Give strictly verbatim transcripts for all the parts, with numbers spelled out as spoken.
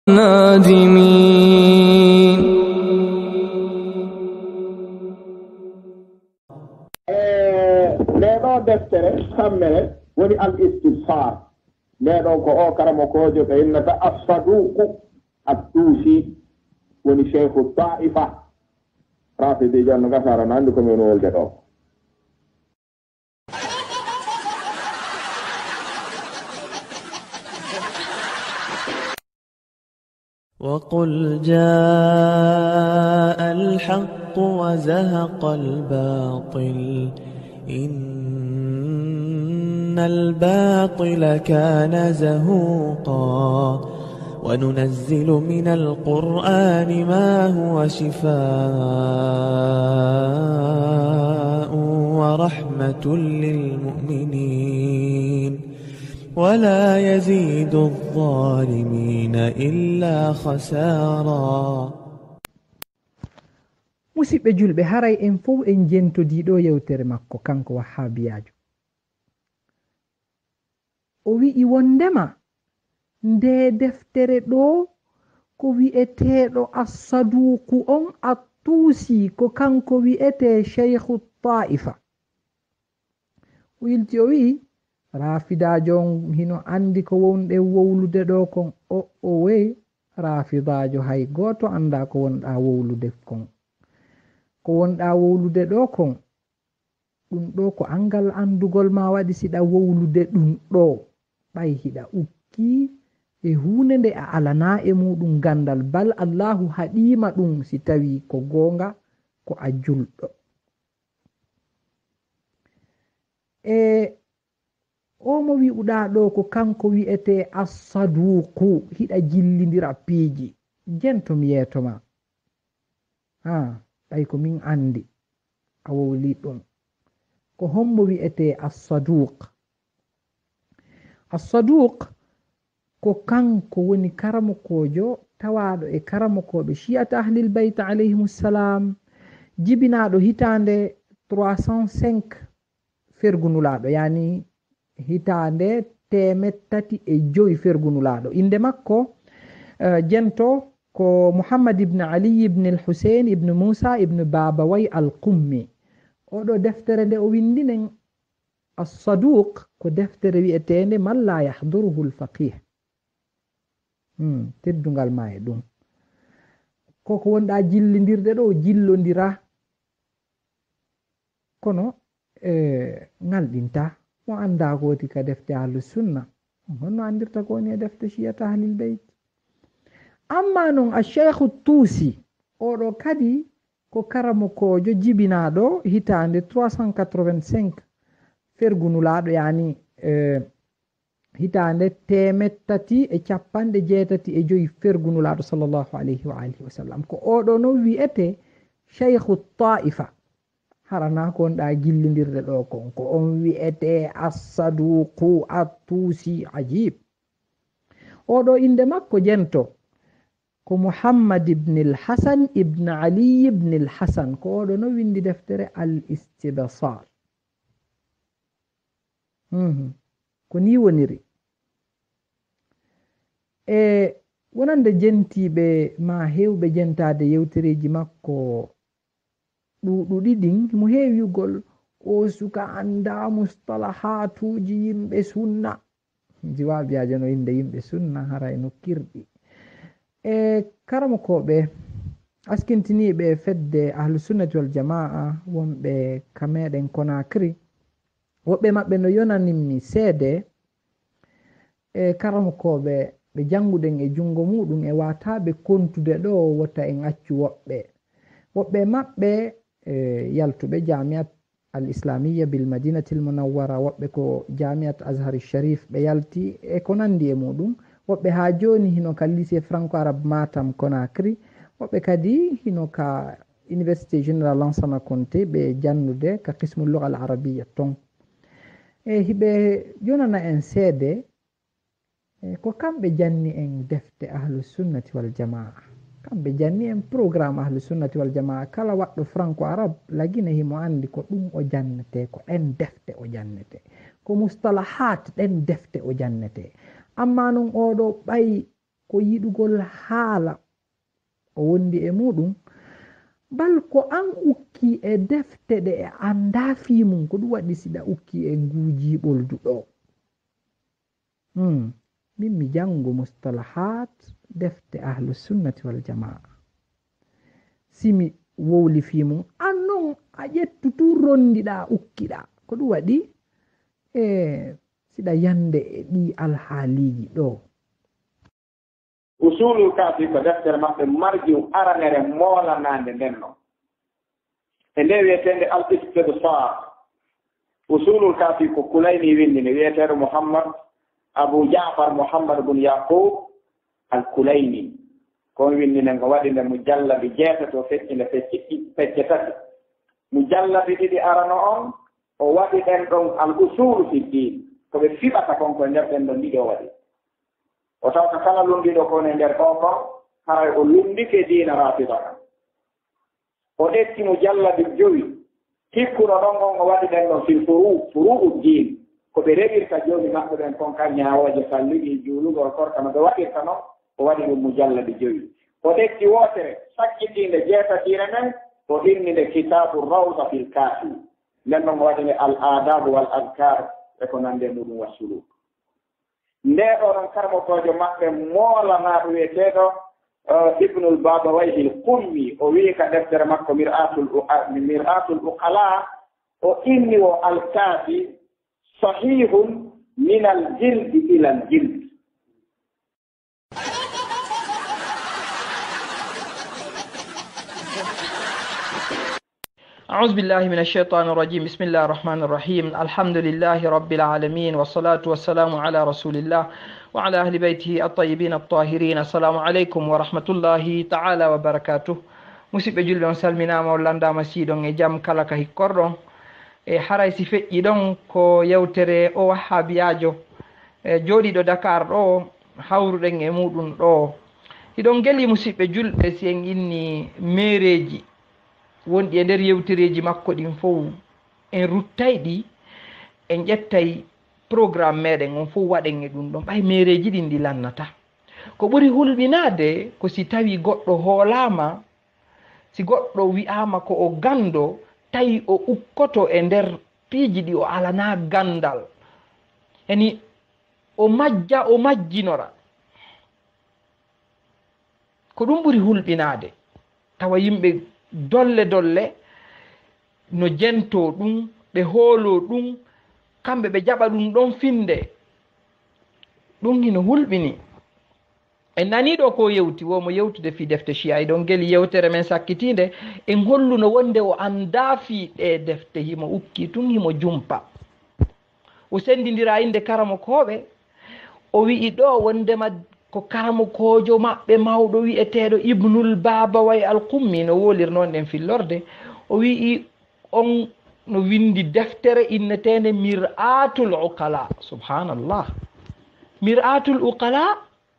نادمين. leɗo deftere sammere woni al istifsar leɗo ko o karamokojo ɓe innata assaduku attuusi woni cheikhu taifa rafidi janno gasara no andi komin wolde ɗo. وقل جاء الحق وزهق الباطل إن الباطل كان زهوقا وننزل من القرآن ما هو شفاء ورحمة للمؤمنين ولا يزيد الظالمين إلا خسارا. musidɓe julɓe haray en fof en jentodiɗo yewtere makko kanko wahabiyajo. O wi'i wondema nde deftere ɗo ko wi'eteɗo assaduku on attuusi ko kanko wi'ete cheikhu taifa. o yilti o wi'i rafidajo on hino andi ko wonɗe wowlude ɗo kon. o o wey rafidajo hay goto anda ko wonɗa wowlude kon. ko wonɗa wowlude ɗo kon ɗum ɗo ko angal andugol ma waɗi siɗa wowlude ɗum ɗo ɓay hiɗa ukki e hunde nde a alana e muɗum gandal bal allahu haɗima ɗum si tawi ko gonga ko a julɗo. e o mo wi'uɗa ɗo ko kanko wi'ete assaduku hiɗa jillidira piiji jento mi yetoma ha ɓay ko min andi a wowli ɗum ko hombo wi'ete assaduk. assaduk ko kanko woni karamokojo tawaɗo e karamokoɓe shi'ata ahlil bayt alayhimussalam jibinaɗo hitande trois cent cinq fergunulaɗo yani hitande temet tati e joyi fergunulaɗo. inde makko uh, jento ko Muhammad ibn Ali ibn al-Husayn ibn Musa ibn Babawai al-Qummi. oɗo deftere nde o windinen as-Saduq ko deftere wi'etende man la yahduruhu al-faqih. hmm, teddungal ma e ɗum koko wonɗa jillidirde ɗo jillodira kono e ngalɗinta mo anda koti ka defte ahlus sunna honno andirta ko woni e defte shiyata ahlil beyt. amma noon a cheikhu tuusi oɗo kadi ko karamokojo jibinaɗo hitande trois cent quatre-vingt-cinq fergunulaɗo yani eh, hitande temet tati e capanɗe jeetati e joyi fergunulaɗo sallllahu alayhi wa alihi wa sallam. ko oɗo no wi'ete cheikhu taifa harana ko wonɗa gillidirde ɗo kon ko on wi'ete assaduku attuusi ajib. oɗo inde makko jento ko Muhammad ibn al-Hasan ibn Ali ibn al-Hasan. ko oɗo no windi deftere al-istibsar. mm-hmm. ko ni woniri e wonande jentiɓe ma hewɓe jentade yewtereji makko ɗuɗuɗiɗin mo heewi yugol o suka anda mustalahatuji yimɓe sunna. jiwabiyajo no inde yimɓe sunna hara e nokkirɗi e karamokoɓe askintiniɓe fedde ahlusunnati wal jamaa wonɓe kameɗen Konakri woɓɓe maɓɓe no yonaninmi seede e karamokoɓe ɓe janguɗen e jungo muɗum e wataɓe kontude ɗo wotta en accu woɓɓe woɓɓe maɓɓe e yaltuɓe jamiat al islamiyya bil madinati l munawwara woɓɓe ko jamiat azhar sharif ɓe yalti e ko nandi e muɗum woɓɓe ha joni hino ka lycée franco arabe Matam Conakry woɓɓe kadi hino ka université général Lansana Conté ɓe jannude ka qismu lugha al arabiyya ton e hiɓe jonana en seede e ko kamɓe janni en defte ahlus sunnati wal jamaa. kamɓe janni en programme ahlus sunnati wal jamaa kala waɗɗo franco arabe lagina himo andi ko ɗum o jannete ko ɗen defte o jannete ko mustalahat ɗen defte o jannete. amma noon oɗo ɓay ko yiɗugol haala o wondi e muɗum bal ko an ukki e defte ɗe e anda fi mum ko ɗum waɗi siɗa ukki e nguuji ɓolduɗo hmm. min mi jango mustalahat defte ahlusunnati wal jamaa simi wowli fi mum an non a ƴettu tu rondiɗa ukkiɗa ko ɗum waɗi e siɗa yande e ɗi alhaaliji ɗo usulul kafi ko deftere maɓɓe marji aranere moolanande nden no e nde wiyetende al istibsar usulul kafi ko kulayni windi ne wiyeteɗo mouhammad abou jafar mouhammad bun yaqub al kulayni kon windi nden ko waɗi nde mo jallabi jeetato feccinde fecci fecce tati mo jallabi ɗiɗi arano on o waɗi ɗen ɗon al usulu fi din koɓe fiɓata kon koye nder ɗen ɗon ɗiɗi o waɗi o tawta kala lundiɗo kon e nder ɗon kon haray o lundike diina rafida kan o ɗetti mo jallabi jowi hikkuno ɗon on o waɗi ɗen ɗon fil furu furuu din koɓe reɓirta joni maɓɓe ɓen kon ka ñawoje salliɗi juulugol korka no ɓe waɗirta noon o waɗi ɗum mo jallabi jowi o ɗetti wotere sakkitinde jeetatire men o innide kitabu rawda fil kafi nden ɗon o waɗi nde al adabu wal adkar e ko nande muɗum wassulu nde ɗo ɗon karmotojo maɓɓe moolanaɗo wiyeteɗo ibnul babawayhi l qummi o wi ka deftere makko mir'atul mir'atul uqala o inni o alkaafi sahihun min al jildi ila al jild أعوذ بالله من الشيطان الرجيم بسم الله الرحمن الرحيم الحمد لله رب العالمين والصلاة والسلام على رسول الله وعلى أهل بيته الطيبين الطاهرين السلام عليكم ورحمة الله تعالى وبركاته musidɓe julɓe on salminama on landama siɗon e jaam kala ka hikkorɗon e haray si feƴƴi ɗon ko yewtere o wahhabiyajo e jooɗiɗo Dakar ɗo hawruɗen e muɗum ɗo hiɗon geli musidɓe julɓe si en inni mereji wonɗi e nder yewtereji makko ɗin fof en ruttay ɗi en ƴettay programme meɗen on fof waɗen e ɗum ɗon ɓay mereji ɗin ɗi lannata ko ɓuri hulɓinade ko si tawi goɗɗo hoolama si goɗɗo wi'ama ko o gando tawi o ukkoto e nder piiji ɗi o alana gandal yani o majja o majjinora ko ɗum ɓuri hulɓinade tawa yimɓe dolle dolle no jento ɗum ɓe hoolo ɗum kamɓe ɓe jaɓa ɗum ɗon finde ɗum hino hulɓini en naniɗo ko yewti womo yewtude fi defte chiya ɗon geli yewtere men sakkitinde en holluno wonde o anda fi ɗe defte himo ukki tun himo jumpa o sendidira inde karamokoɓe o wi'i ɗo wondema ko karamokojo maɓɓe mawɗo wi'eteɗo ibnul babaway al qummi no wolirnoon ɗen fillorde o wi'i on no windi deftere innetende mir'atul uqala subhanallah mir'atul uqala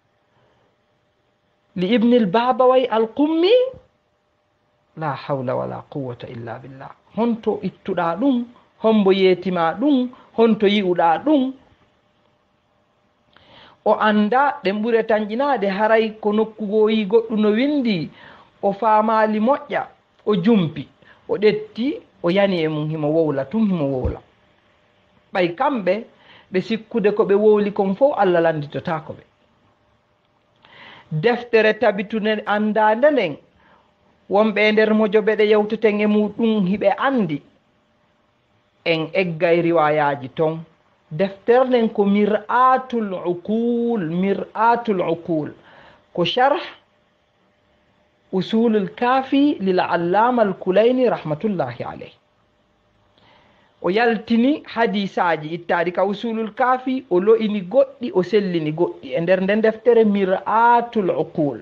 li ibnil babaway al qummi la hawla wala quwwata illa billah honto ittuɗa ɗum hombo yeetima ɗum honto yi'uɗa ɗum o anda ɗen ɓure tanƴinade haray ko nokkugoyi goɗɗu no windi o faamali moƴƴa o jumpi o ɗetti o yani e mum himo wowla tun himo wowla ɓay kamɓe ɓe sikkude ko ɓe wowli kon fof Allah landitotako ɓe deftere tabitune andande nden wonɓe e nder mojoɓe ɗe yewteten e muɗum hiɓe andi en eggay riwayaji ton deftere nden ko mir'atul uqul mir'atul uqul ko sharh usulul kafi lil allama al kulayni rahmatullahi alayh o yaltini hadisaji ittaɗi ka usulul kafi o lo'ini goɗɗi o sellini goɗɗi e nder nden deftere mir'atul uqul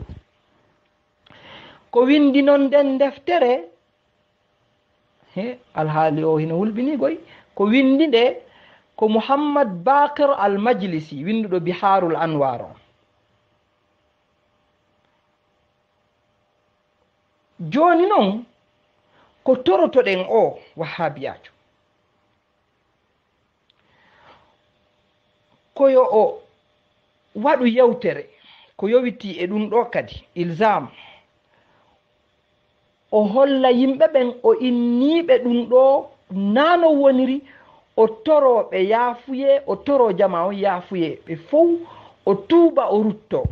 ko windi non nden deftere he alhaali o hino hulɓinigoy ko windi nde ko Muhammad Baqir al-Majlisi winduɗo Biharul Anwar o joni noon ko torotoɗen o wahhabiyajo koyo o waɗu yewtere ko yowiti e ɗum ɗo kadi ilzam o holla yimɓe ɓen o inniɓe ɗum ɗo nano woniri o toroɓe yaafuye o toro jama on yaafuye ɓe fof o tuuba o rutto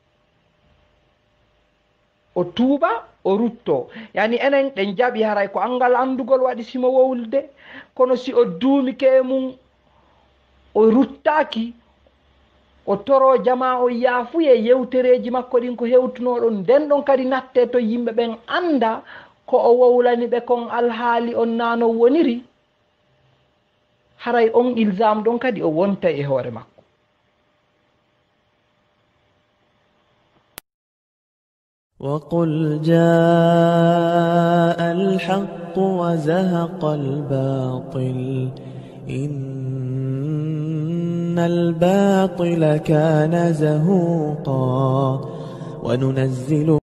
o tuuba o rutto yani enen ɗen jaɓi haray ko angal andugol waɗi simo wowlde kono si o duumike mum o ruttaki o toro jama o yaafuye yewtereji makko ɗin ko hewtunoɗon nden ɗon kadi natte to yimɓe ɓen anda ko o wowlani ɓe kon alhaali on nano woniri haray on ilzam ɗon kadi o wonta e hoore makko. وقل جاء الحق وزهق الباطل إن الباطل كان زهوقا وننزل